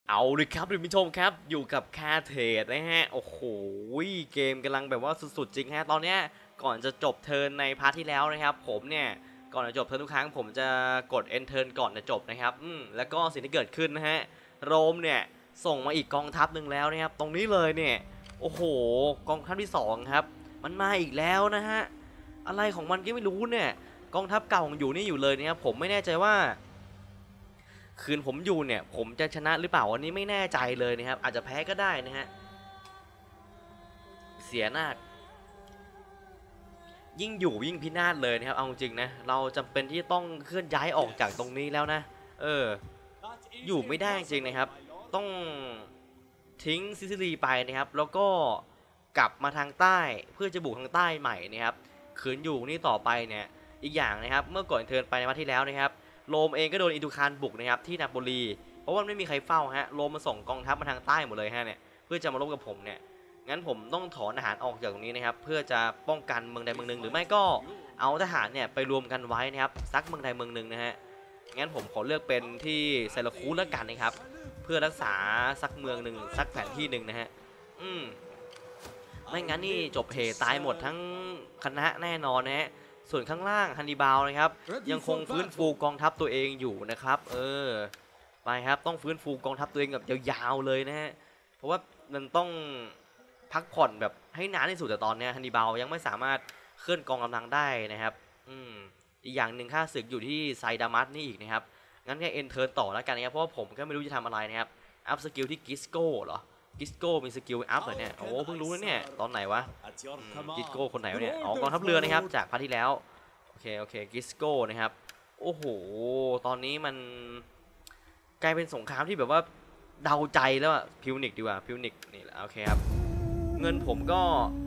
เอาเลยครับท่านผู้ชมครับอยู่กับคาเทดนะฮะโอ้โหเกมกำลังแบบว่าสุดๆจริงฮะตอนเนี้ยก่อนจะจบเทิร์นในพาร์ทที่แล้วนะครับผมเนี่ยก่อนจะจบเทิร์นทุกครั้งผมจะกด end turn ก่อนจะจบนะครับแล้วก็สิ่งที่เกิดขึ้นนะฮะโรมเนี่ยส่งมาอีกกองทัพหนึ่งแล้วนะครับตรงนี้เลยเนี่ยโอ้โหกองทัพที่2ครับมันมาอีกแล้วนะฮะอะไรของมันก็ไม่รู้เนี่ยกองทัพเก่าของอยู่นี่อยู่เลยนะครับผมไม่แน่ใจว่าคืนผมอยู่เนี่ยผมจะชนะหรือเปล่าวันนี้ไม่แน่ใจเลยนะครับอาจจะแพ้ก็ได้นะฮะเสียหน้ายิ่งอยู่ยิ่งพินาศเลยนะครับเอาจริงนะเราจำเป็นที่ต้องเคลื่อนย้ายออกจากตรงนี้แล้วนะอยู่ไม่ได้จริงนะครับต้องทิ้งซิซิลีไปนะครับแล้วก็กลับมาทางใต้เพื่อจะบุกทางใต้ใหม่นะครับขืนอยู่นี่ต่อไปเนี่ยอีกอย่างนะครับเมื่อก่อนเทิร์นไปในวันที่แล้วนะครับโรมเองก็โดนอินดูคานบุกนะครับที่นาโปลีเพราะว่าไม่มีใครเฝ้าฮะโรมมาส่งกองทัพมาทางใต้หมดเลยฮะเนี่ยเพื่อจะมารบกับผมเนี่ยงั้นผมต้องถอนทหารออกจากตรงนี้นะครับเพื่อจะป้องกันเมืองใดเมืองหนึ่งหรือไม่ก็เอาทหารเนี่ยไปรวมกันไว้นะครับซักเมืองใดเมืองหนึ่งนะฮะงั้นผมขอเลือกเป็นที่ไซราคูสแล้วกันนะครับเพื่อรักษาสักเมืองหนึ่งสักแผนที่หนึ่งนะฮะไม่งั้นนี่จบเหตุตายหมดทั้งคณะแน่นอนนะฮะส่วนข้างล่างฮันนิบาลนะครับยังคงฟื้นฟูกองทัพตัวเองอยู่นะครับไปครับต้องฟื้นฟูกองทัพตัวเองแบบยาวๆเลยนะฮะเพราะว่ามันต้องพักผ่อนแบบให้นานที่สุดแต่ตอนนี้ฮันนิบาลยังไม่สามารถเคลื่อนกองกำลังได้นะครับอีกอย่างหนึ่งค่าศึกอยู่ที่ไซดามัสนี่อีกนะครับงั้นแค่เอ็นเทิร์นต่อแล้วกันนะครับเพราะว่าผมก็ไม่รู้จะทำอะไรนะครับอัพสกิลที่กิสโก้เหรอกิสโก้มีสกิลอัพเหรอเนี่ยโอ้เพิ่งรู้นะเนี่ยตอนไหนวะกิสโก้คนไหนวะเนี่ยกองทัพเรือนะครับจากพาร์ทที่แล้วโอเคกิสโก้นะครับโอ้โหตอนนี้มันกลายเป็นสงครามที่แบบว่าเดาใจแล้วอะพิวนิกดีกว่าพิวนิกนี่แหละโอเคครับเงินผมก็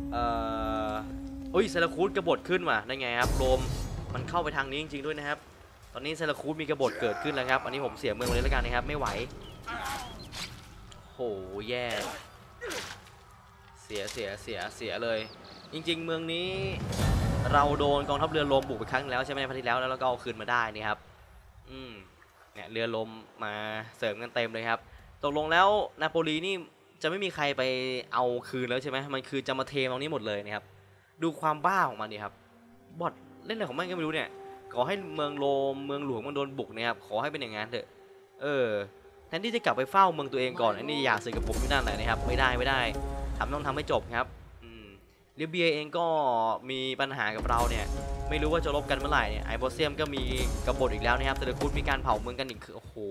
เซราคูสกบฏขึ้นว่ะได้ไงครับโรมมันเข้าไปทางนี้จริงๆด้วยนะครับตอนนี้เซราคูสมีกบฏเกิดขึ้นแล้วครับอันนี้ผมเสียเมืองเลยแล้วกันนะครับไม่ไหวโหแย่เสียเลยจริงๆเมืองนี้เราโดนกองทัพเรือลมบุกไปครั้งแล้วใช่ไหมพาร์ทที่แล้วแล้วก็เอาคืนมาได้นี่ครับเนี่ยเรือลมมาเสริมกันเต็มเลยครับตกลงแล้วนาโปลีนี่จะไม่มีใครไปเอาคืนแล้วใช่ไหมมันคือจะมาเทตรงนี้หมดเลยนะครับดูความบ้าของมันดิครับบอทเล่นอะไรของมันก็ไม่รู้เนี่ยขอให้เมืองโรมเมืองหลวงมันโดนบุกนะครับขอให้เป็นอย่างนั้นเถอะแทนที่จะกลับไปเฝ้าเมืองตัวเองก่อนอันนี้อยากสื่อกับผมที่นั่นแหละนะครับไม่ได้ต้องทำให้จบครับเลียเบียเองก็มีปัญหากับเราเนี่ยไม่รู้ว่าจะลบกันเมื่อไหร่เนี่ยไอโบเซียมก็มีกบฏอีกแล้วนะครับเซเลคูดมีการเผาเมืองกันอีกคือโอ้โห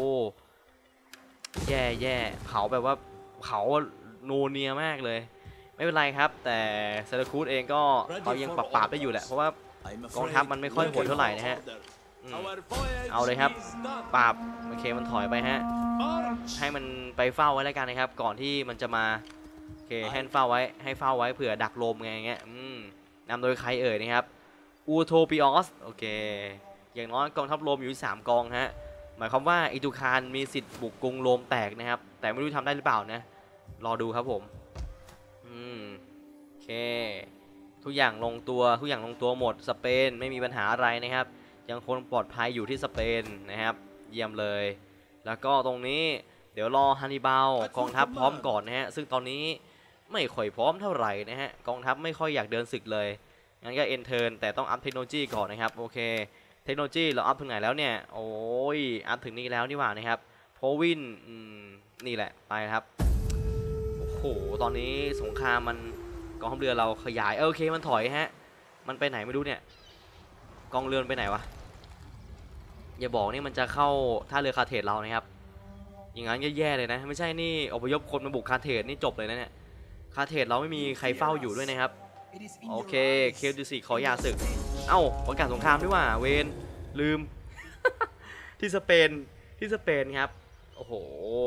แย่เผาแบบว่าเผาโนเนียมากเลยไม่เป็นไรครับแต่เซเลคูดเองก็เขายังปราบได้อยู่แหละเพราะว่ากองทัพมันไม่ค่อยโหดเท่าไหร่นะฮะเอาเลยครับปราบโอเคมันถอยไปฮะให้มันไปเฝ้าไว้แล้วกันนะครับก่อนที่มันจะมาโอเคให้เฝ้าไว้เผื่อดักลมไงเงี้ยนำโดยใครเอ่ยนะครับอูโทปิออสโอเคอย่างน้อยกองทัพโรมอยู่ที่3กองฮะหมายความว่าอิตูคานมีสิทธิ์บุกกรุงโรมแตกนะครับแต่ไม่รู้ทำได้หรือเปล่านะรอดูครับผมโอเคทุกอย่างลงตัวหมดสเปนไม่มีปัญหาอะไรนะครับยังคงปลอดภัยอยู่ที่สเปนนะครับเยี่ยมเลยแล้วก็ตรงนี้เดี๋ยวรอฮันนิบาลกองทัพพร้อมก่อนนะฮะซึ่งตอนนี้ไม่ค่อยพร้อมเท่าไหร่นะฮะกองทัพไม่ค่อยอยากเดินศึกเลยงั้นก็เอ็นเทิร์นแต่ต้องอัพเทคโนโลยีก่อนนะครับโอเคเทคโนโลยีเราอัพถึงไหนแล้วเนี่ยโอ้ยอัพถึงนี้แล้วนี่หว่านะครับโพวินนี่แหละไปครับโอ้โหตอนนี้สงครามมันกองทัพเรือเราขยายโอเคมันถอยฮะมันไปไหนไม่รู้เนี่ยกองเรือไปไหนวะอย่าบอกนี่มันจะเข้าท่าเรือคาเทดเรานะครับอย่างนั้นแย่ๆเลยนะไม่ใช่นี่อพยพคนมาบุกคาเทดนี่จบเลยนะเนี่ยคาเทดเราไม่มีใครเฝ้าอยู่ด้วยนะครับโอเคเคลดูสิขอหย่าศึกเอ้าประกาศสงครามด้วยว่าเวนลืม ที่สเปนครับโอ้โห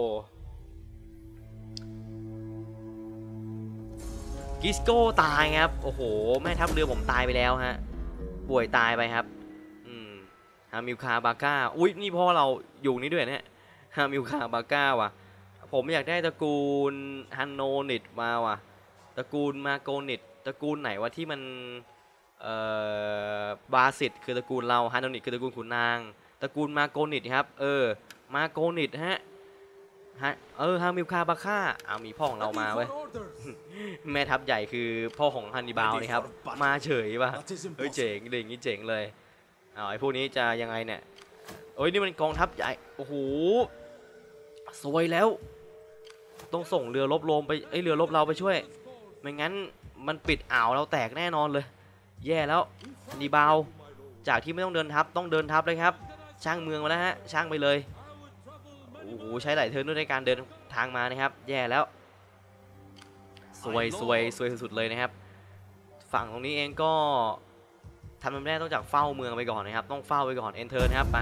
กิสโก้ตายครับโอ้โหแม่ทัพเรือผมตายไปแล้วฮะป่วยตายไปครับฮามิลคาบาก้าอุ้ยนี่พ่อเราอยู่นี่ด้วยเนี่ยฮามิลคาบาก้าว่ะผมอยากได้ตระกูลฮันโนนิตมาว่ะตระกูลมาโกนิตตระกูลไหนวะที่มันบาสิตคือตระกูลเราฮันโนนิตคือตระกูลขุนนางตระกูลมาโกนิตครับมาโกนิตฮะฮามิลคาบาค่ามีพ่อของเรามาเว้ย แม่ทัพใหญ่คือพ่อของฮันนิบาลนี่ครับมาเฉยป่ะเฮ้ยเจ๋งเลยอย่างงี้เจ๋งเลยไอ้พวกนี้จะยังไงเนี่ยเอ้ยนี่มันกองทัพใหญ่โอ้โหสวยแล้วต้องส่งเรือรบโรมไปเรือรบเราไปช่วยไม่งั้นมันปิดอ่าวเราแตกแน่นอนเลยแย่แล้วฮันนิบาลจากที่ไม่ต้องเดินทัพต้องเดินทัพเลยครับช่างเมืองมาแล้วฮะช่างไปเลยโอ้โหใช้หลายเทิร์นด้วยในการเดินทางมานะครับแย่แล้วสวยสุดๆเลยนะครับฝั่งตรงนี้เองก็ทำไม่ได้ต้องจากเฝ้าเมืองไปก่อนนะครับต้องเฝ้าไปก่อนเอนเตอร์นะครับ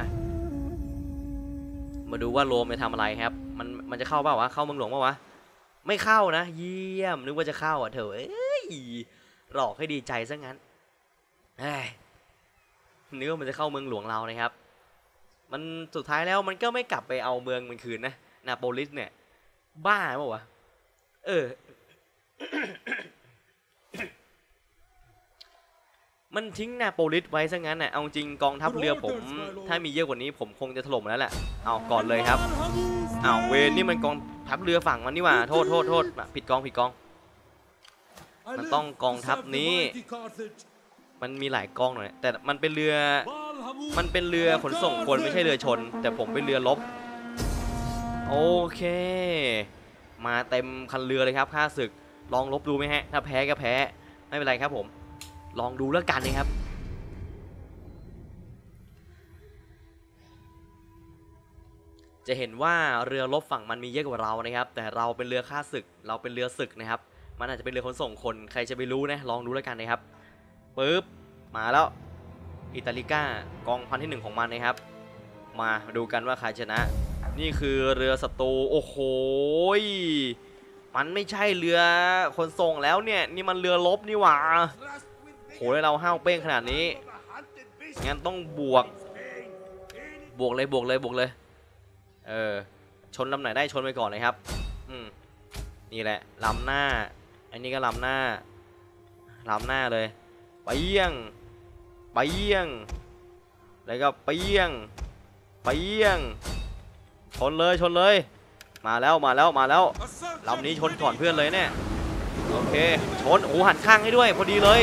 มาดูว่าโรมจะทำอะไรครับมันจะเข้าเปล่าวะเข้าเมืองหลวงเปล่าวะไม่เข้านะเยี่ยมนึกว่าจะเข้าเถอะหลอกให้ดีใจซะงั้นนึกว่ามันจะเข้าเมืองหลวงเรานะครับมันสุดท้ายแล้วมันก็ไม่กลับไปเอาเมืองมันคืนนะนาโปลิสเนี่ยบ้าเปล่าวะมันทิ้งนาโปลิสไว้ซะงั้นน่ะเอาจริงกองทัพเรือผมถ้ามีเยอะกว่านี้ผมคงจะถล่มแล้วแหละเอาก่อนเลยครับเวรนี่มันกองทัพเรือฝั่งมันนี่หว่าโทษผิดกองมันต้องกองทัพนี้มันมีหลายกองหน่อยแต่มันเป็นเรือขนส่งคนไม่ใช่เรือชนแต่ผมเป็นเรือรบโอเคมาเต็มคันเรือเลยครับข้าศึกลองลบดูไหมฮะถ้าแพ้ก็แพ้ไม่เป็นไรครับผมลองดูแล้วกันนะครับจะเห็นว่าเรือรบฝั่งมันมีเยอะกว่าเรานะครับแต่เราเป็นเรือข้าศึกเราเป็นเรือศึกนะครับมันอาจจะเป็นเรือขนส่งคนใครจะไปรู้นะลองดูแล้วกันนะครับปึ๊บมาแล้วอิตาลิก้ากองพันที่1ของมันนะครับมาดูกันว่าใครชนะนี่คือเรือศัตรูโอ้โหมันไม่ใช่เรือขนส่งแล้วเนี่ยนี่มันเรือรบนี่หว่าโหเลยเราห้าวเป้งขนาดนี้งั้นต้องบวกเลยชนลำไหนได้ชนไปก่อนเลยครับนี่แหละลำหน้าอันนี้ก็ลำหน้าเลยเปี้ยงแล้วก็เปี้ยงชนเลยมาแล้วลำนี้ชนก่อนเพื่อนเลยเนี่ยโอเคชนโอ้หันข้างให้ด้วยพอดีเลย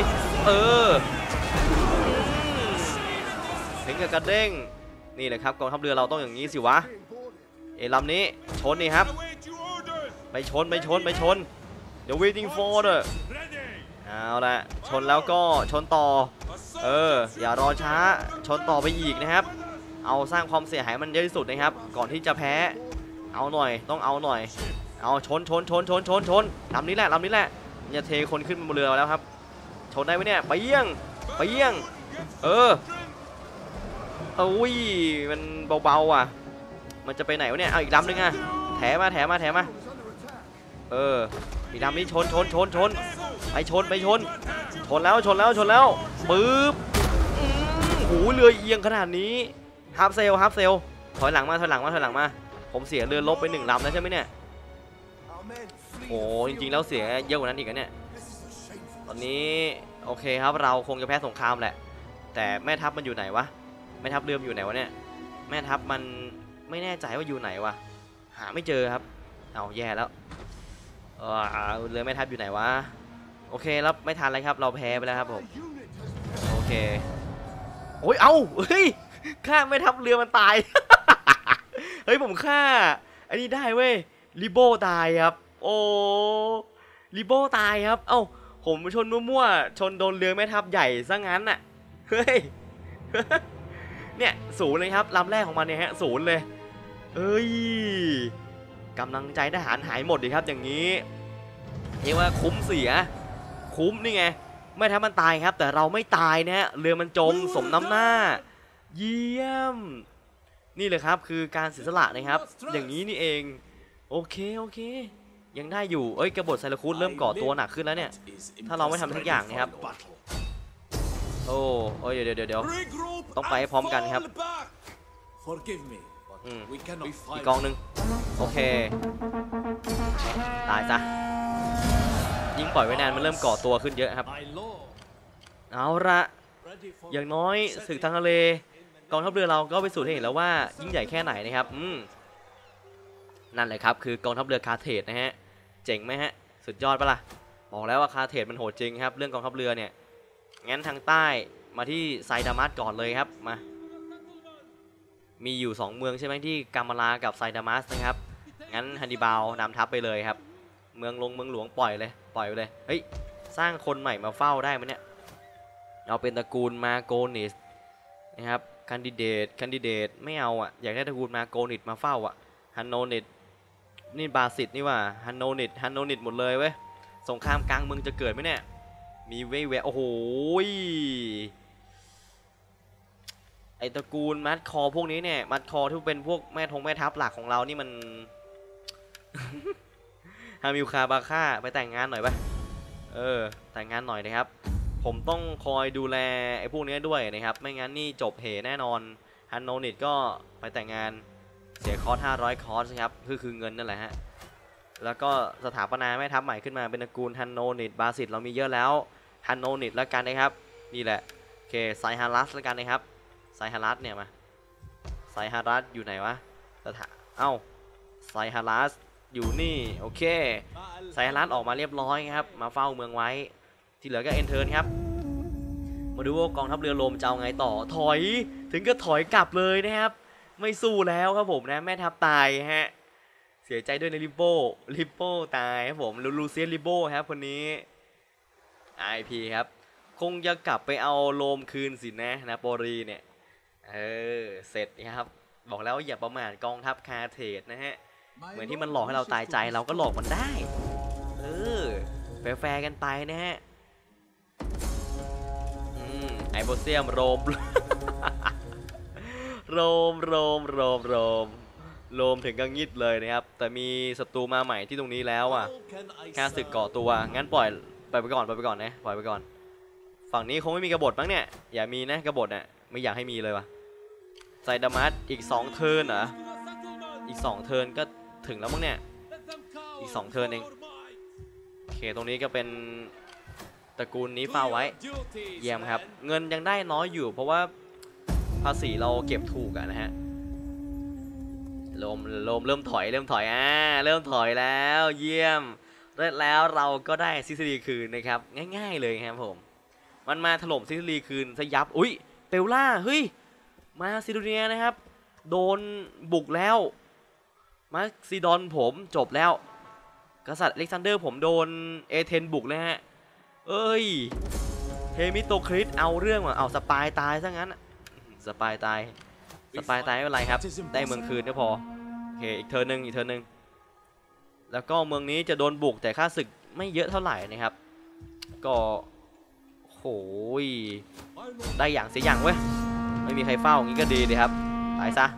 ถึงกับกระเด้งนี่แหละครับกองทัพเรือเราต้องอย่างนี้สิวะลำนี้ชนนี่ครับไปชนเดี๋ยว waiting for เอาละชนแล้วก็ชนต่ออย่ารอช้าชนต่อไปอีกนะครับเอาสร้างความเสียหายมันเยอะที่สุดนะครับก่อนที่จะแพ้เอาหน่อยต้องเอาหน่อยเอาชนลำนี้แหละจะเทคนขึ้นบนเรือแล้วครับชนได้ไหมเนี่ยไปเยี่ยงอุ้ยมันเบาๆอ่ะมันจะไปไหนวะเนี่ยเอาอีกลำนึงอ่ะแถมาอีกลำนี้ชนไปชนแล้วปึ๊บหูเรือเอียงขนาดนี้ฮับเซลถอยหลังมาผมเสียเรือลบไป1ลำแล้วใช่ไหมเนี่ยโอ้จริงๆแล้วเสียเยอะกว่านั้นอีกนะเนี่ยตอนนี้โอเคครับเราคงจะแพ้สงครามแหละแต่แม่ทัพมันอยู่ไหนวะแม่ทัพเรืออยู่ไหนวะเนี่ยแม่ทัพมันไม่แน่ใจว่าอยู่ไหนวะหาไม่เจอครับเอาแย่แล้วเรือแม่ทัพอยู่ไหนวะโอเคแล้วไม่ทันเลยครับเราแพ้ไปแล้วครับผมโอเคโอ้ยเฮ้ยฆ่าแม่ทัพเรือมันตาย เฮ้ยผมฆ่าอันนี้ได้เว้ยลิโบตายครับโอ้ลิโบตายครับผมชนมั่วๆชนโดนเรือแม่ทัพใหญ่ซะงั้นน่ะเฮ้ย เนี่ย0เลยครับลำแรกของมันเนี่ยฮะ0เลยกำลังใจทหารหายหมดดิครับอย่างนี้เรียกว่าคุ้มเสียคุ้มนี่ไงไม่ทัพมันตายครับแต่เราไม่ตายนะฮะเรือมันจมสมน้ำหน้าเยี่ยมนี่เลยครับคือการเสียสละนะครับอย่างนี้นี่เองโอเคยังได้อยู่กบฏไซราคูสเริ่มก่อตัวหนักขึ้นแล้วเนี่ยถ้าเราไม่ทำทุกอย่างนะครับเดี๋ยวต้องไปพร้อมกันครับอีกกองหนึ่งโอเคตายซะยิ่งปล่อยไว้นานมันเริ่มก่อตัวขึ้นเยอะครับเอาละอย่างน้อยศึกทางทะเลกองทัพเรือเราก็ไปสู่ให้เห็นแล้วว่ายิ่งใหญ่แค่ไหนนะครับนั่นเลยครับคือกองทัพเรือคาเทสนะฮะเจ๋งไหมฮะสุดยอดปะล่ะบอกแล้วว่าคาเทสมันโหดจริงครับเรื่องกองทัพเรือเนี่ยงั้นทางใต้มาที่ไซดามัสก่อนเลยครับมามีอยู่2เมืองใช่ไหมที่กามาลากับไซดามัสนะครับงั้นฮันนิบาลนำทัพไปเลยครับเมืองหลวงปล่อยไปเลยเฮ้ยสร้างคนใหม่มาเฝ้าได้ไหมเนี่ยเอาเป็นตระกูลมาโกนิสนะครับคันดิเดตไม่เอาอ่ะอยากได้ตระกูลมาโกนิสมาเฝ้าอ่ะฮันโนนิตนี่บาสิตนี่ว่าฮันโนนิตหมดเลยเว้ยสงครามกลางเมืองจะเกิดไหมเนี่ยมีเว่ยโอ้โหไอตระกูลมัดคอพวกนี้เนี่ยมัดคอที่เป็นพวกแม่ทัพหลักของเรานี่มัน ฮามิลคาบาค่าไปแต่งงานหน่อยปะแต่งงานหน่อยนะครับผมต้องคอยดูแลไอ้พวกนี้ด้วยนะครับไม่งั้นนี่จบเหแน่นอนฮันโนนิตก็ไปแต่งงานเสียคอร์ส500 คอร์สครับคือเงินนั่นแหละฮะแล้วก็สถาปนาแม่ทัพใหม่ขึ้นมาเป็นตระกูลฮันโนนิตบาสิตเรามีเยอะแล้วฮันโนนิตแล้วกันนะครับนี่แหละโอเคไซฮารัสแล้วกันนะครับไซฮารัสเนี่ยมาไซฮารัสอยู่ไหนวะไซฮารัสอยู่นี่โอเคไซฮารัสออกมาเรียบร้อยครับมาเฝ้าเมืองไว้ที่เหลือก็เอ็นเทิร์นครับมาดูว่ากองทัพเรือโรมจะเอาไงต่อถอยถึงก็ถอยกลับเลยนะครับไม่สู้แล้วครับผมนะแม่ทัพตายฮะเสียใจด้วยนะลิปโป้ตายครับผมลูเซียนลิโบครับคนนี้ IP ครับคงจะกลับไปเอาโรมคืนสินะนาโปลีเนี่ยเสร็จนะครับบอกแล้วอย่าประมาทกองทัพคาเทสนะฮะเหมือนที่มันหลอกให้เราตายใจเราก็หลอกมันได้แฟร์กันไปนะฮะไอโบเซียมโรม โรมถึงกังงิดเลยนะครับแต่มีศัตรูมาใหม่ที่ตรงนี้แล้วอ่ะค่าศึกเกาะตัวงั้นปล่อยไปก่อนนะปล่อยไปก่อนฝั่งนี้คงไม่มีกบฏมั้งเนี่ยอย่ามีนะกบฏน่ะไม่อยากให้มีเลยวะไซดามัสอีก2เทิร์นเหรออีก2เทิร์นก็ถึงแล้วมั้งเนี่ยอีก2เทิร์นเองโอเคตรงนี้ก็เป็นตระกูลนี้เฝ้าไว้เยี่ยมครับเงินยังได้น้อยอยู่เพราะว่าภาษีเราเก็บถูกอะนะฮะเริ่มถอยเริ่มถอยแล้วเยี่ยมแล้วเราก็ได้ซิซิลีคืนนะครับง่ายๆเลยครับผมมันมาถล่มซิซิลีคืนซะยับอุ้ยเปลล่าเฮ้ยมาซิโดเนียนะครับโดนบุกแล้วมาซิดอนผมจบแล้วกษัตริย์อเล็กซานเดอร์ผมโดนเอเธนบุกเลยฮะเอ้ยเฮมิโตคริสเอาเรื่องว่ะเอาสปายตายซะงั้นสปายตายไม่เป็นไรครับได้เมืองคืนก็พอโอเคอีกเทิร์นหนึ่งแล้วก็เมืองนี้จะโดนบุกแต่ค่าศึกไม่เยอะเท่าไหร่นะครับก็โหยได้อย่างเสียอย่างเว้ยไม่มีใครเฝ้างี้ก็ดีเลยครับตายซะ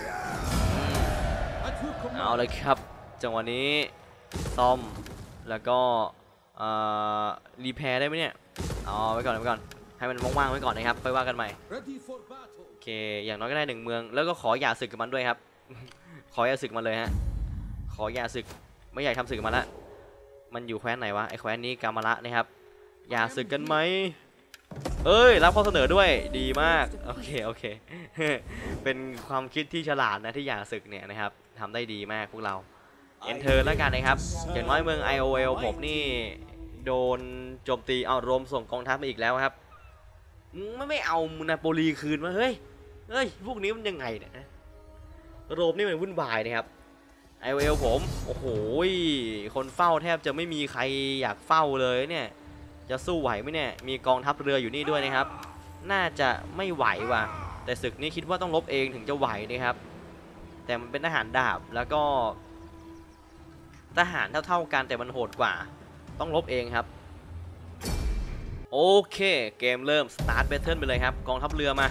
เอาเลยครับจังหวะนี้ซ่อมแล้วก็รีแพร์ได้ไหมเนี่ยไว้ก่อนให้มันว่างๆไว้ก่อนนะครับค่อยว่ากันใหม่โอเคอย่างน้อยก็ได้1เมืองแล้วก็ขออย่าศึกกับมันด้วยครับ ขออย่าศึกมาเลยฮะขออย่าศึกไม่อยากทำศึกกับมันละมันอยู่แคว้นไหนวะไอแคว้นนี้กามาระนะครับอย่าศึกกันไหมรับข้อเสนอด้วยดีมากโอเค เป็นความคิดที่ฉลาดนะที่อย่าศึกเนี่ยนะครับทำได้ดีมากพวกเราเอ็นเทอร์แล้วกันนะครับอย่างน้อยเมือง IOL ผมนี่โดนโจมตีเอารวมส่งกองทัพมาอีกแล้วครับไม่เอานาโปลีคืนมาเฮ้ยพวกนี้มันยังไงเนี่ยโรมนี่มันวุ่นวายนะครับ IOL ผมโอ้โหคนเฝ้าแทบจะไม่มีใครอยากเฝ้าเลยเนี่ยจะสู้ไหวไหมเนี่ยมีกองทัพเรืออยู่นี่ด้วยนะครับน่าจะไม่ไหวว่ะแต่ศึกนี้คิดว่าต้องลบเองถึงจะไหวนะครับแต่มันเป็นทหารดาบแล้วก็ทหารเท่ากันแต่มันโหดกว่าต้องลบเองครับโอเคเกมเริ่มสตาร์ทแบทเทิลไปเลยครับกองทัพเรือมา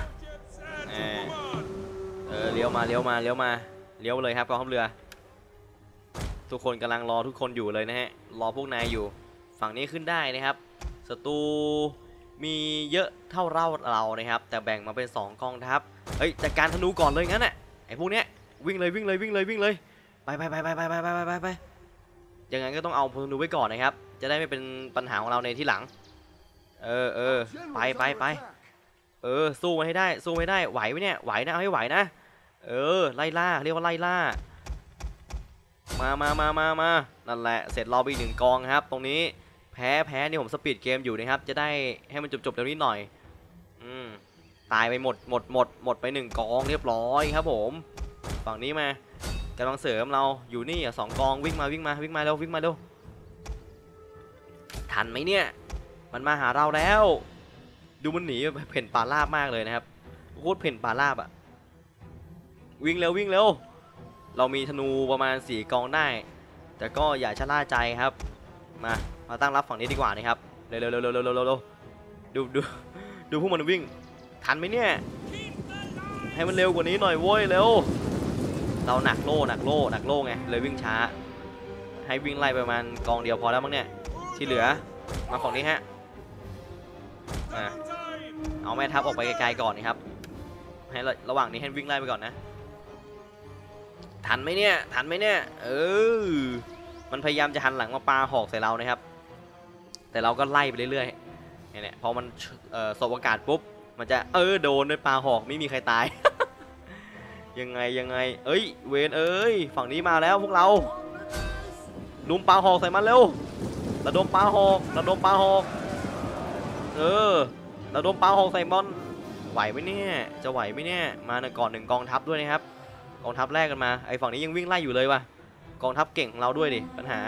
เลี้ยวมาเลยครับกองทัพเรือทุกคนกำลังรอทุกคนอยู่เลยนะฮะรอพวกนายอยู่ฝั่งนี้ขึ้นได้นะครับศัตรูมีเยอะเท่าเรานะครับแต่แบ่งมาเป็น2กองทัพจัดการธนูก่อนเลยงั้นน่ะไอ้พวกเนี้ยวิ่งเลยไปยังไงก็ต้องเอาธนูไว้ก่อนนะครับจะได้ไม่เป็นปัญหาของเราในที่หลังไปสู้ให้ได้ไหวไหมเนี่ยไหวนะเอาให้ไหวนะไล่ล่าเรียกว่าไล่ล่ามานั่นแหละเสร็จเราไปอีก1 กองครับตรงนี้แพ้นี่ผมสปีดเกมอยู่นะครับจะได้ให้มันจบเดี๋ยวนี้หน่อยตายไปหมดไป1 กองเรียบร้อยครับผมฝั่งนี้มากำลังเสริมเราอยู่นี่2 กองวิ่งมาเร็วทันไหมเนี่ยมันมาหาเราแล้วดูมันหนีเพ่นป่าราบมากเลยนะครับโคตรเพ่นป่าราบอะวิ่งเร็วเรามีธนูประมาณ4 กองได้แต่ก็อย่าชะล่าใจครับมาตั้งรับฝั่งนี้ดีกว่านะครับเร็วดูพวกมันวิ่งทันไหมเนี่ยให้มันเร็วกว่านี้หน่อยโว้ยเร็วเราหนักโล่ไงเลยวิ่งช้าให้วิ่งไล่ประมาณกองเดียวพอแล้วมั้งเนี่ยที่เหลือมาฝั่งนี้ฮะเอาแม่ทัพออกไปไกลๆก่อนนะครับให้ระหว่างนี้ให้วิ่งไล่ไปก่อนนะทันไหมเนี่ยมันพยายามจะหันหลังมาปาหอกใส่เรานะครับแต่เราก็ไล่ไปเรื่อยๆเนี่ยพอมันสบโอกาสปุ๊บมันจะโดนด้วยปาหอกไม่มีใครตาย ยังไงเอ้ยเวนฝั่งนี้มาแล้วพวกเราลุมปาหอกใส่มันเร็วระดมปาหอกระดมปาหอกใส่บอลไหวไหมเนี่ยจะไหวไหมเนี่ยมาก่อน1 กองทัพด้วยนะครับกองทัพแรกกันมาไอ้ฝั่งนี้ยังวิ่งไล่อยู่เลยว่ะกองทัพเก่งของเราด้วยดิปัญหา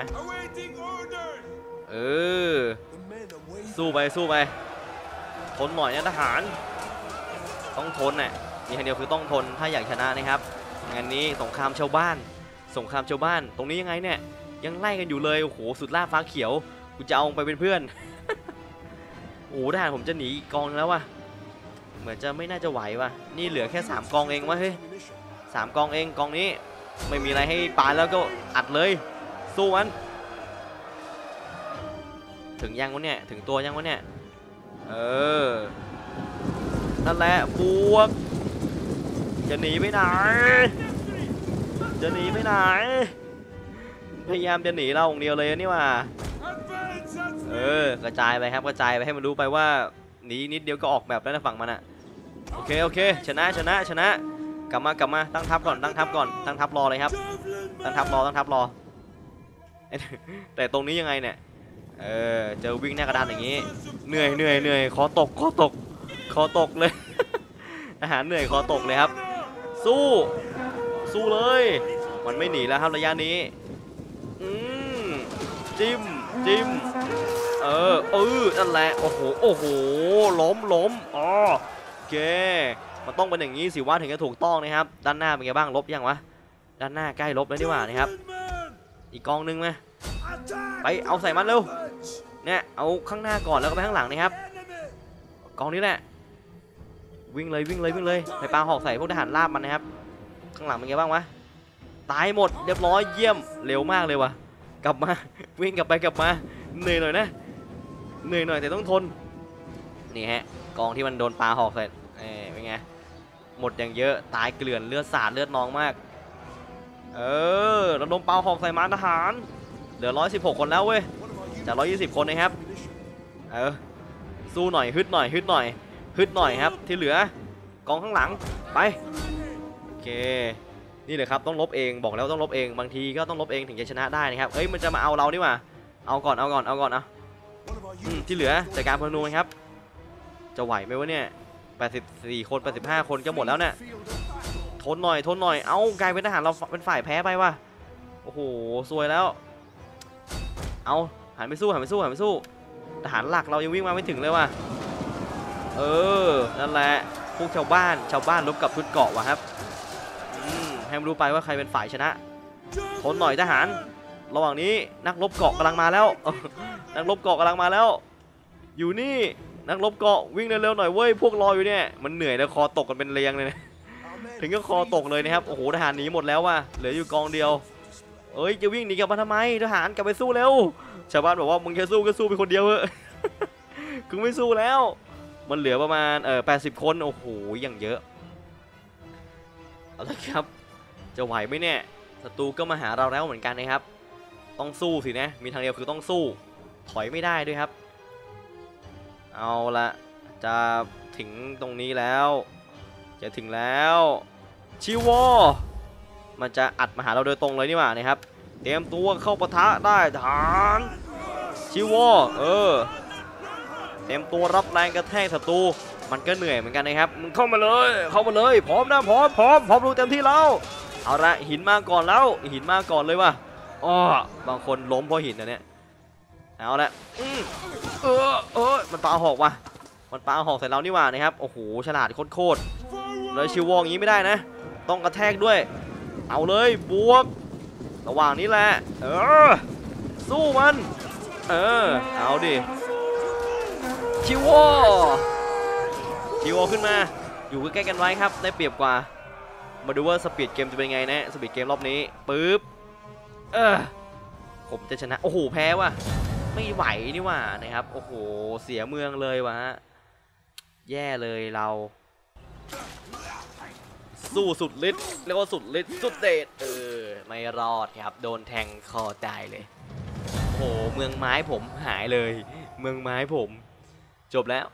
สู้ไปทนหน่อยนะทหารต้องทนน่ะมีทางเดียวคือต้องทนถ้าอยากชนะนะครับงานนี้สงครามชาวบ้านตรงนี้ยังไงเนี่ยยังไล่กันอยู่เลยโอ้โหสุดล่าฟ้าเขียวกูจะเอาไปเป็นเพื่อน โอ้ทหารผมจะหนีกองแล้วว่ะเหมือนจะไม่น่าจะไหวว่ะนี่เหลือแค่3 กองเองวะเฮ้ย3 กองเองกองนี้ไม่มีอะไรให้ปาแล้วก็อัดเลยสู้มันถึงยังวะเนี่ยถึงตัวยังวะเนี่ยนั่นแหละบวกจะหนีไปไหนพยายามจะหนีเราองเดียวเลยนี่ว่ากระจายไปครับกระจายไปให้มันรู้ไปว่าหนีนิดเดียวก็ออกแบบแล้วนะฝั่งมันอะโอเคชนะกลับมาตั้งทัพก่อนตั้งทัพรอเลยครับตั้งทัพรอแต่ตรงนี้ยังไงเนี่ยเจอวิ่งหน้ากระดานอย่างนี้เหนื่อยคอตกเลย อาหารเหนื่อยคอตกเลยครับสู้เลยมันไม่หนีแล้วครับระยะนี้จิ้มนั่นแหละโอ้โหล้มโอเคมันต้องเป็นอย่างนี้สิว่าถึงจะถูกต้องนะครับด้านหน้าเป็นไงบ้างลบยังวะด้านหน้าใกล้ลบแล้วนี่หว่านะครับอีกกองนึงไหมไปเอาใส่มันเร็วเนี่ยเอาข้างหน้าก่อนแล้วก็ไปข้างหลังนะครับกองนี้แหละวิ่งเลยไปปาหอกใส่พวกทหารราบมันนะครับข้างหลังเป็นไงบ้างวะตายหมดเรียบร้อยเยี่ยมเร็วมากเลยวะกลับมาวิ่งกลับมาเหนื่อยหน่อยนะแต่ต้องทนนี่ฮะกองที่มันโดนปาหอกใส่เป็นไงหมดอย่างเยอะตายเกลื่อนเลือดสาดเลือดนองมากเราโดนปาหอกใส่ม้าทหารเหลือ116 คนแล้วเว้ยจาก120 คนนะครับสู้หน่อยฮึดหน่อยครับที่เหลือกองข้างหลังไปโอเคนี่เลยครับต้องลบเองบอกแล้วต้องลบเองบางทีก็ต้องลบเองถึงจะชนะได้นะครับมันจะมาเอาเรานี่หว่าเอาก่อนที่เหลือจัดการพลนูครับจะไหวไหมวะเนี่ย84 คน85 คนก็หมดแล้วเนี่ยทนหน่อยเอากลายเป็นทหารเราเป็นฝ่ายแพ้ไปว่ะโอ้โหซวยแล้วเอาหันไปสู้ทหารหลักเรายังวิ่งมาไม่ถึงเลยว่ะนั่นแหละพวกชาวบ้านลบกับชุดเกาะว่ะครับให้มันรู้ไปว่าใครเป็นฝ่ายชนะทนหน่อยทหารระหว่างนี้นักรบเกาะกำลังมาแล้ว อยู่นี่นักรบเกาะวิ่งเร็วๆหน่อยเว้ยพวกรออยู่เนี่ยมันเหนื่อยแล้วคอตกกันเป็นเรียงเลยนะ ถึงก็คอตกเลยนะครับโอ้โหทหารหนีหมดแล้วว่ะเหลืออยู่กองเดียวจะวิ่งหนีกลับมาทำไมทหารกลับไปสู้เร็วชาวบ้านบอกว่ามึงจะสู้ก็สู้ไปคนเดียวเถอะ คือไม่สู้แล้วมันเหลือประมาณ80 คนโอ้โหอย่างเยอะเอาละครับจะไหวไหมเนี่ยศัตรูก็มาหาเราแล้วเหมือนกันนะครับต้องสู้สินะมีทางเดียวคือต้องสู้ถอยไม่ได้ด้วยครับเอาละจะถึงตรงนี้แล้วจะถึงแล้วชิวอมันจะอัดมาหาเราโดยตรงเลยนี่หว่านะครับเตรียมตัวเข้าปะทะได้ฐานชิวอเตรียมตัวรับแรงกระแทกศัตรูมันก็เหนื่อยเหมือนกันนะครับมึงเข้ามาเลยพร้อมนะพร้อมรู้เต็มที่แล้วเอาละหินมาก่อนแล้วหินมาก่อนเลยว่ะบางคนล้มเพราะหินนะเนี่ยเอาละมันปาหอกว่ะมันปาหอกใส่เรานี่หว่านะครับโอ้โหฉลาดโคตรเลยชิววองอย่างนี้ไม่ได้นะต้องกระแทกด้วยเอาเลยบวกระหว่างนี้แหละสู้มันเอาดิชิวขึ้นมาอยู่ใกล้ๆกันไว้ครับได้เปรียบกว่ามาดูว่าสปีดเกมจะเป็นไงนะสปีดเกมรอบนี้ปึ๊บผมจะชนะโอ้โหแพ้ว่ะไม่ไหวนี่ว่านะครับโอ้โหเสียเมืองเลยวะแย่เลยเราสู้สุดฤทธิ์เรียกว่าสุดฤทธิ์สุดเดชไม่รอดครับโดนแทงคอตายเลยโอ้โหเมืองไม้ผมหายเลยเมืองไม้ผมจบแล้ว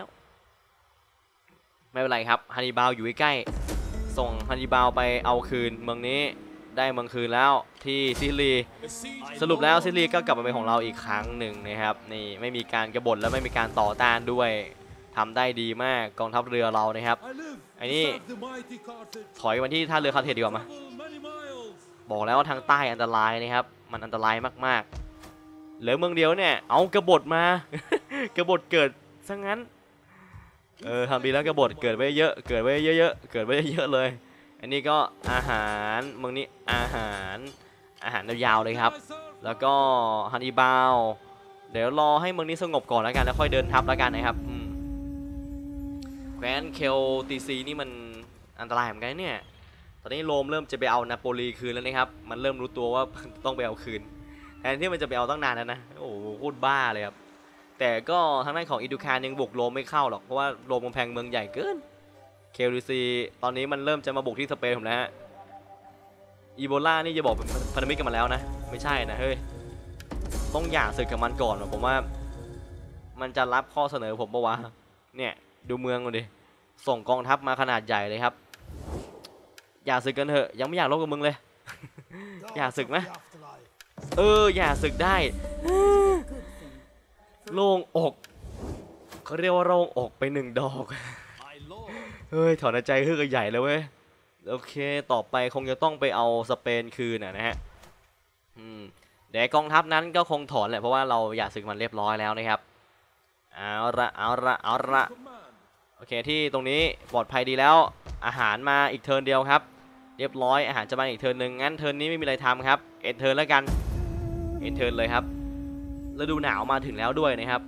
ไม่เป็นไรครับฮันนิบาลอยู่ใกล้ส่งฮันนิบาลไปเอาคืนเมืองนี้ได้เมืองคืนแล้วที่ซิลีสรุปแล้วซิลีก็กลับมาเป็นของเราอีกครั้งหนึ่งนะครับนี่ไม่มีการกบฏและไม่มีการต่อต้านด้วยทำได้ดีมากกองทัพเรือเรานะครับไอ้นี่ถอยมาที่ท่าเรือคาร์เทจดีกว่ามาบอกแล้วว่าทางใต้อันตรายนะครับมันอันตรายมากๆเหลือเมืองเดียวเนี่ยเอากบฏมา กบฏเกิดซะงั้นทำดีแล้วกบฏเกิดไว้เยอะเกิดไว้เยอะเลยอันนี้ก็อาหารเมืองนี้อาหารยาวๆเลยครับแล้วก็ฮันนิบาลเดี๋ยวรอให้เมืองนี้สงบก่อนแล้วกันแล้วค่อยเดินทัพแล้วกันนะครับแคว้นเคลตีซีนี่มันอันตรายเหมือนกันเนี่ยตอนนี้โรมเริ่มจะไปเอานาโปลีคืนแล้วนะครับมันเริ่มรู้ตัวว่าต้องไปเอาคืนแทนที่มันจะไปเอาตั้งนานแล้วนะโอ้โหโคตรบ้าเลยครับแต่ก็ทางด้านของอิดูคารยังบุกโรมไม่เข้าหรอกเพราะว่าโรมกำแพงเมืองใหญ่เกินเคลตีซีตอนนี้มันเริ่มจะมาบุกที่สเปนผมแล้วฮะอีโบลานี่จะบอกเป็นพันธมิตรกันมาแล้วนะไม่ใช่นะเฮ้ยต้องหย่าศึกกับมันก่อนผมว่ามันจะรับข้อเสนอผมปะวะเนี่ยดูเมืองก่อนดิส่งกองทัพมาขนาดใหญ่เลยครับอย่าศึกกันเถอะยังไม่อยากรบกับมึงเลย อย่าศึกไหมอย่าศึกได้โล่งอกเขาเรียกว่าโล่งอกไป1 ดอกเฮ้ยถอนใจฮือใหญ่เลยเว้ยโอเคต่อไปคงจะต้องไปเอาสเปนคืนนะฮะเดี๋ยวกองทัพนั้นก็คงถอนแหละเพราะว่าเราอยากศึกมันเรียบร้อยแล้วนะครับเอาละโอเคที่ตรงนี้ปลอดภัยดีแล้วอาหารมาอีกเทิร์นเดียวครับเรียบร้อยอาหารจะมาอีกเทิร์นหนึ่งงั้นเทิร์นนี้ไม่มีอะไรทำครับเอ็นเทิร์นแล้วกันเอ็นเทิร์นเลยครับฤดูหนาวมาถึงแล้วด้วยนะครับ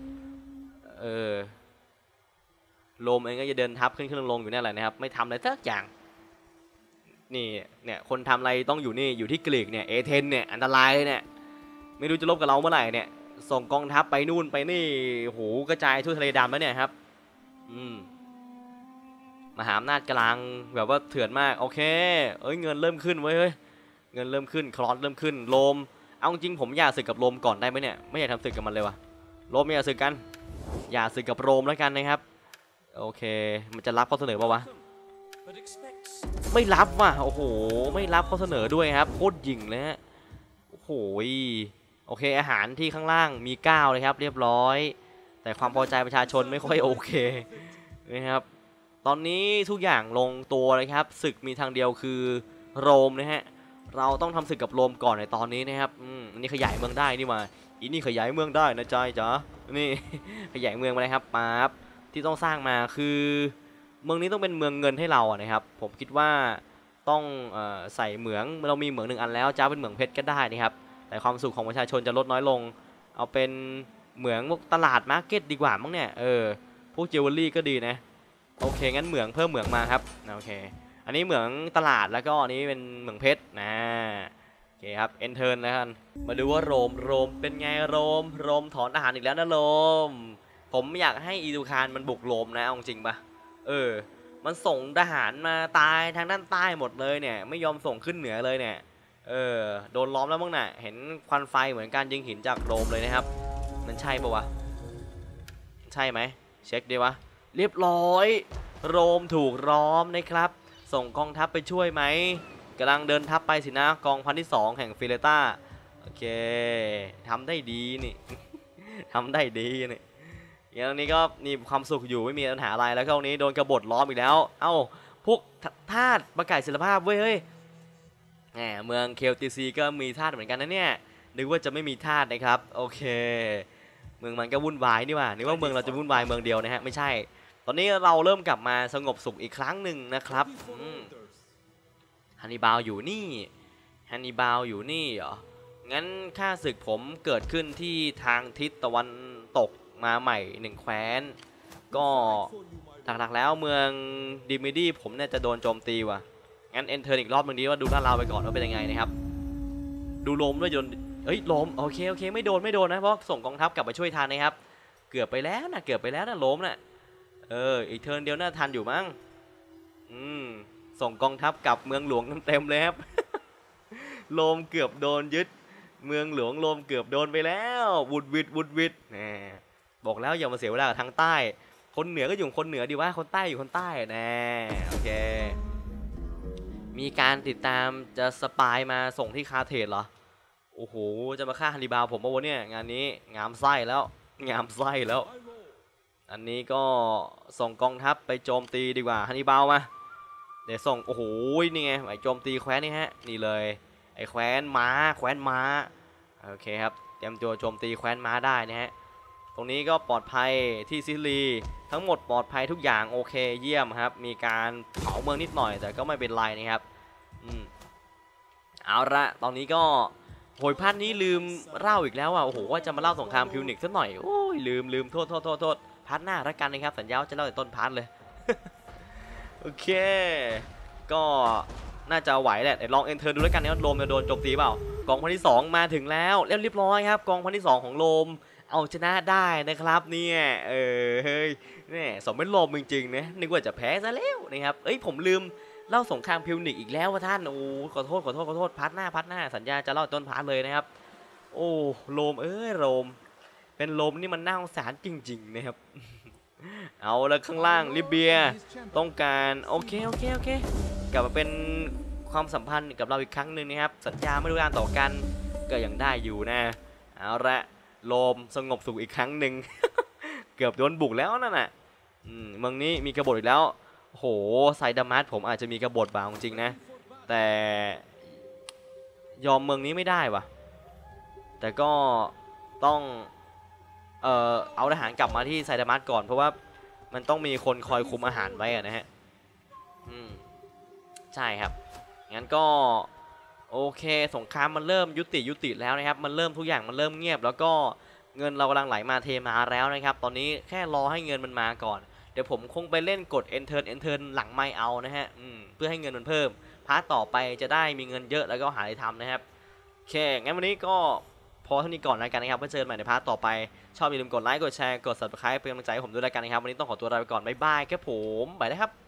โรมเองก็จะเดินทับขึ้นลงอยู่นั่นแหละนะครับไม่ทำอะไรสักอย่างนี่เนี่ยคนทำอะไรต้องอยู่นี่อยู่ที่กรีกเนี่ยเอเธนเนี่ยอันตรายเนี่ยไม่รู้จะลบกับเราเมื่อไหร่เนี่ยส่งกองทัพไปนู่นไปนี่โหกระจายทั่วทะเลดำแล้วเนี่ยครับมหาอำนาจกลางแบบว่าเถื่อนมากโอเคเงินเริ่มขึ้นเว้ยเงินเริ่มขึ้นคลอสเริ่มขึ้นโรมเอาจริงผมอยากศึกกับโรมก่อนได้ไหมเนี่ยไม่อยากทำศึกกับมันเลยวะโรมไม่อยากศึกกันอยากศึกกับโรมแล้วกันนะครับโอเคมันจะรับข้อเสนอป่าวะไม่รับว่ะโอ้โหไม่รับข้อเสนอด้วยครับโคตรหยิ่งเลยฮะโอ้โหโอเคอาหารที่ข้างล่างมี9เลยครับเรียบร้อยแต่ความพอใจประชาชนไม่ค่อยโอเคนะครับตอนนี้ทุกอย่างลงตัวเลยครับศึกมีทางเดียวคือโรมนะฮะเราต้องทำศึกกับโรมก่อนในตอนนี้นะครับอันนี้ขยายเมืองได้นี่มาอีนี่ขยายเมืองได้นะจ๊ะนี่ ขยายเมืองมาเลยครับปั๊บที่ต้องสร้างมาคือเมืองนี้ต้องเป็นเมืองเงินให้เราอะนะครับผมคิดว่าต้องใส่เหมืองเรามีเหมือง1 อันแล้วจ้าเป็นเหมืองเพชรก็ได้นะครับแต่ความสุขของประชาชนจะลดน้อยลงเอาเป็นเหมืองตลาดมาร์เก็ตดีกว่ามั้งเนี่ยพวกจิวเวลรี่ก็ดีนะโอเคงั้นเหมืองเพิ่มเหมืองมาครับโอเคอันนี้เหมืองตลาดแล้วก็อันนี้เป็นเหมืองเพชรนะโอเคครับเอ็นเทิร์นแล้วกันมาดูว่าโรมเป็นไงโรมถอนอาหารอีกแล้วนะโรมผมอยากให้อีดูคารมันบุกโรมนะเอาจริงปะมันส่งทหารมาตายทางด้านใต้หมดเลยเนี่ยไม่ยอมส่งขึ้นเหนือเลยเนี่ยโดนล้อมแล้วมั้งน่ะเห็นควันไฟเหมือนการยิงหินจากโรมเลยนะครับมันใช่ปะวะใช่ไหมเช็คดีวะเรียบร้อยโรมถูกล้อมนะครับส่งกองทัพไปช่วยไหมกำลังเดินทัพไปสินะกองพันที่2แห่งฟิเลต้าโอเคทำได้ดีนี่ ทำได้ดีนี่อย่างนี้ก็มีความสุขอยู่ไม่มีปัญหาอะไรแล้วก็ตรงนี้โดนกบฏล้อมอีกแล้วเอ้าพวกทาสประกาศศิลภาพเว้ยเฮ้ยเมืองเคลติซีก็มีทาสเหมือนกันนะเนี่ยนึกว่าจะไม่มีทาสนะครับโอเคเมืองมันก็วุ่นวายนี่ว่านึกว่าเมืองเราจะวุ่นวายเมืองเดียวนะฮะไม่ใช่ตอนนี้เราเริ่มกลับมาสงบสุขอีกครั้งหนึ่งนะครับฮันนิบาลอยู่นี่ฮันนิบาลอยู่นี่เหรองั้นข้าศึกผมเกิดขึ้นที่ทางทิศตะวันตกมาใหม่1แคว้นก็หลักๆแล้วเมืองดิมิดี้ผมเนี่ยจะโดนโจมตีว่ะงั้นเอนเทอร์อีกรอบนึงดีว่าดูลาดเราไปก่อนว่าเป็นยังไงนะครับดูลมด้วยยนเอ้ยลมโอเคไม่โดนนะเพราะส่งกองทัพกลับมาช่วยทันนะครับเกือบไปแล้วนะลมน่ะอีกเทิร์นเดียวน่าทันอยู่มั้งส่งกองทัพกลับเมืองหลวงเต็มเลยครับ โลมเกือบโดนยึดเมืองหลวงโลมเกือบโดนไปแล้ววุดวิดบอกแล้วอย่ามาเสียเวลากับทางใต้คนเหนือก็อยู่คนเหนือดีว่าคนใต้อยู่คนใต้โอเคมีการติดตามจะสปายมาส่งที่คาเทสเหรอโอ้โหจะมาฆ่าฮันนิบาลผมป่าวเนี่ยงานนี้งามไส้แล้วอันนี้ก็ส่งกองทัพไปโจมตีดีกว่าฮันนิบาลมาเดี๋ยวส่งโอ้โหนี่ไงไอ้โจมตีแคว้นนี่ฮะนี่เลยไอ้แคว้นม้าโอเคครับเตรียมตัวโจมตีแคว้นม้าได้นะฮะตรงนี้ก็ปลอดภัยที่ซิลีทั้งหมดปลอดภัยทุกอย่างโอเคเยี่ยมครับมีการเผาเมืองนิดหน่อยแต่ก็ไม่เป็นไรนะครับเอาละตอนนี้ก็โหยพาร์ทนี้ลืมเล่าอีกแล้วอ่ะโอ้โหว่าจะมาเล่าสงครามพิวนิกสักหน่อยโอ้ยลืมโทษพาร์ทหน้าละกันนะครับสัญญาว่าจะเล่าแต่ต้นพาร์ทเลย โอเคก็น่าจะไหวแหละลองเอนเทอร์ดูแล้วกันนะโลมจะโดนโจมตีเปล่ากองพันที่2มาถึงแล้วเรียบร้อยครับกองพันที่2ของโลมเอาชนะได้นะครับเนี่ยเฮ้ยนี่สมเป็นโลมจริงๆนะนึกว่าจะแพ้ซะแล้วนะครับผมลืมเล่าสงครามพิวนิกอีกแล้วว่าท่านโอ้ขอโทษพาร์ทหน้าสัญญาจะเล่าต้นพาร์ทเลยนะครับโอ้โลมโลมเป็นโลมนี่มันน่าสงสารจริงๆนะครับ เอาแล้วข้างล่างลิเบียต้องการโอเคกลับมาเป็นความสัมพันธ์กับเราอีกครั้งหนึ่งนะครับสัญญาไม่รู้การต่อกันก็ยังได้อยู่นะเอาละโลมสงบสุขอีกครั้งหนึ่ง เกือบโดนบุกแล้วนั่นน่ะเมืองนี้มีกบฏอีกแล้วโหไซดามัสผมอาจจะมีกบฏบ้างจริงนะแต่ยอมเมืองนี้ไม่ได้ว่ะแต่ก็ต้องเอาทหารกลับมาที่ไซดามัสก่อนเพราะว่ามันต้องมีคนคอยคุมอาหารไว้นะฮะใช่ครับงั้นก็โอเคสงครามมันเริ่มยุติแล้วนะครับมันเริ่มทุกอย่างมันเริ่มเงียบแล้วก็เงินเรากำลังไหลมาเทมาแล้วนะครับตอนนี้แค่รอให้เงินมันมาก่อนเดี๋ยวผมคงไปเล่นกด enter หลังไม่เอานะฮะเพื่อให้เงินมันเพิ่มพาร์ทต่อไปจะได้มีเงินเยอะแล้วก็หาอะไรทำนะครับโอเคงั้นวันนี้ก็พอเท่านี้ก่อนแล้วกันนะครับไว้เจอกันใหม่ในพาร์ทต่อไปชอบอย่าลืมกดไลค์กดแชร์กด subscribe เป็นกำลังใจให้ผมด้วยแล้วกันนะครับวันนี้ต้องขอตัวลาไปก่อนบ๊ายบายครับผมไปแล้วครับ